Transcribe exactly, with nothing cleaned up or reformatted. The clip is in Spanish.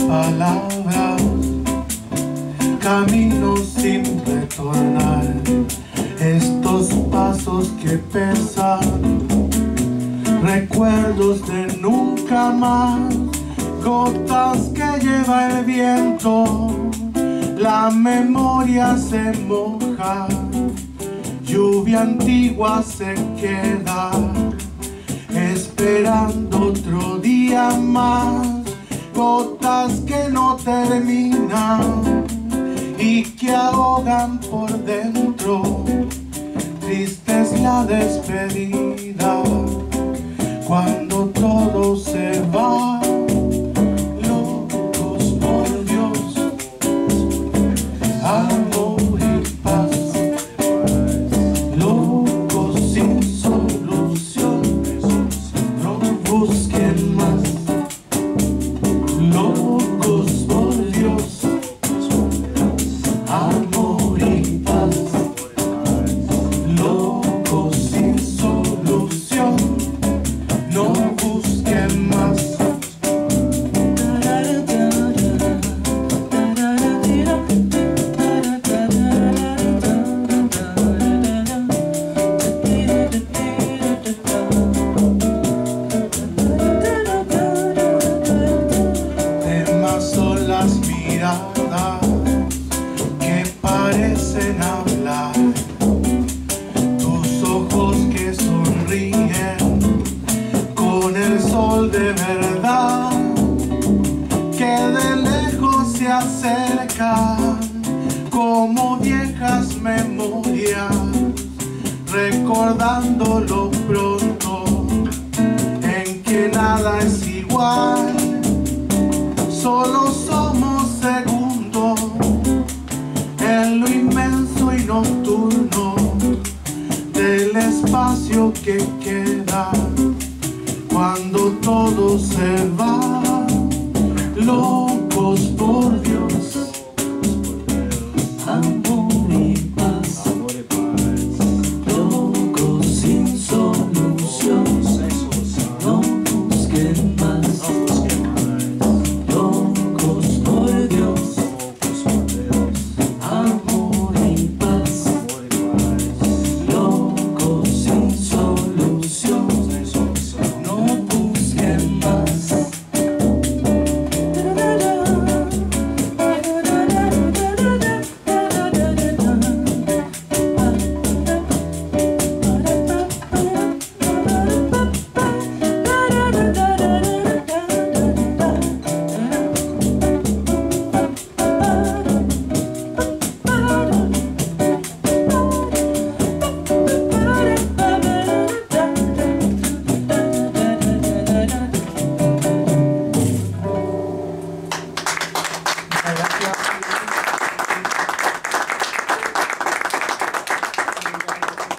palabras, camino sin retornar, estos pasos que pesan, recuerdos de nunca más, gotas que lleva el viento, la memoria se moja, lluvia antigua se queda, esperando otro día más, gotas que no terminan y que ahogan por dentro, triste es la despedida, cuando todo se va, locos por Dios, amor y paz, locos sin solución, no busquen más, locos por Dios, amor y paz, locos sin solución, no busquen más. Temas son las miradas que parecen hablar, tus ojos que sonríen con el sol de verdad, que de lejos se acercan como viejas memorias, recordándolo pronto, en que nada es igual, solo somos segundos en lo inmenso y nocturno del espacio que queda, cuando todo se va, locos por Dios.